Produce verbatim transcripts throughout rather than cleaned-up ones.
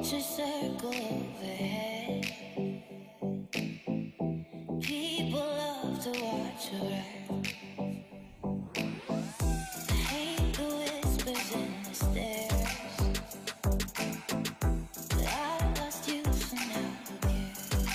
to circle overhead. People love to watch her ride. I hate the whispers in the stairs, but I lost you, so now I'm here.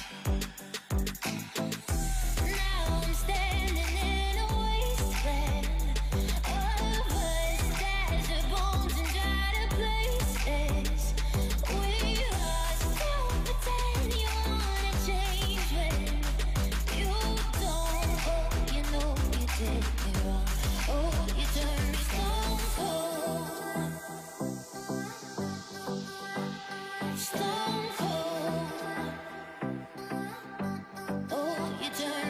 Now I'm standing in a wasteland of us, stars of bones and dried up places. We lost. Don't pretend you wanna change when you don't. Oh, you know you did me wrong. Oh, you turned me stone cold, stone cold. Oh, you turned